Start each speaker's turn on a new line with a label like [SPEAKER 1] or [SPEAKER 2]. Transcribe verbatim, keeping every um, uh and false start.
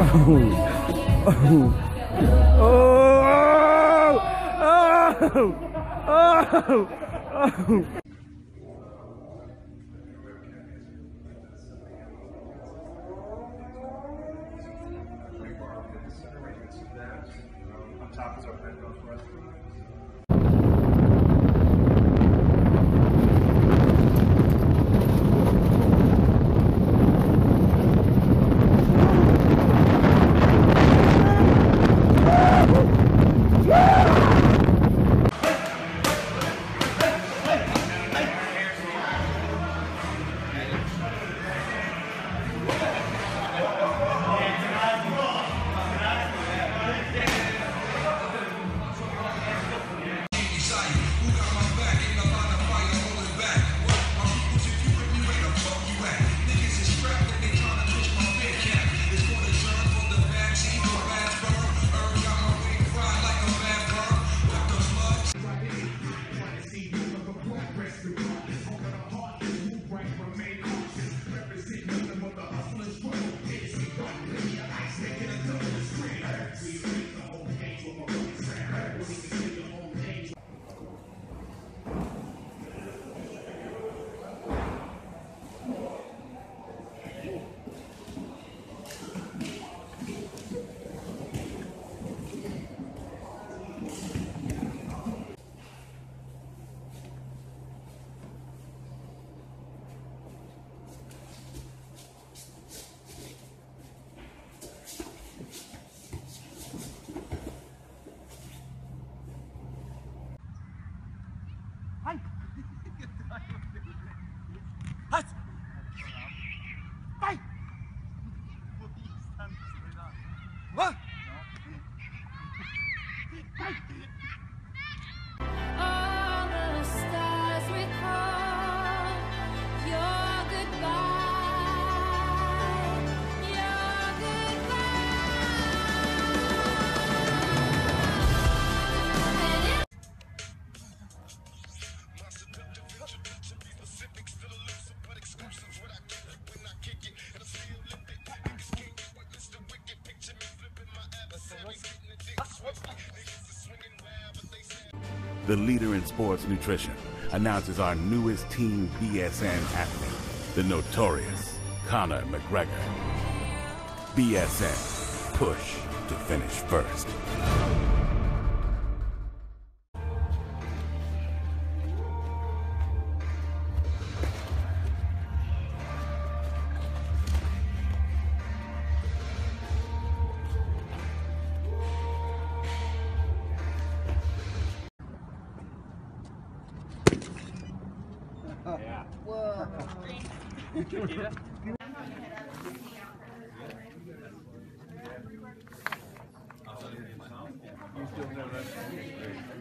[SPEAKER 1] Oh! Oh!
[SPEAKER 2] On top is our pen goes for us.
[SPEAKER 1] What?
[SPEAKER 3] All the stars recall your goodbye, your goodbye.
[SPEAKER 4] The leader in sports nutrition announces our newest Team B S N athlete, the notorious Conor McGregor. B S N, push to finish first.
[SPEAKER 1] Yeah.
[SPEAKER 3] Whoa.
[SPEAKER 2] You still know that?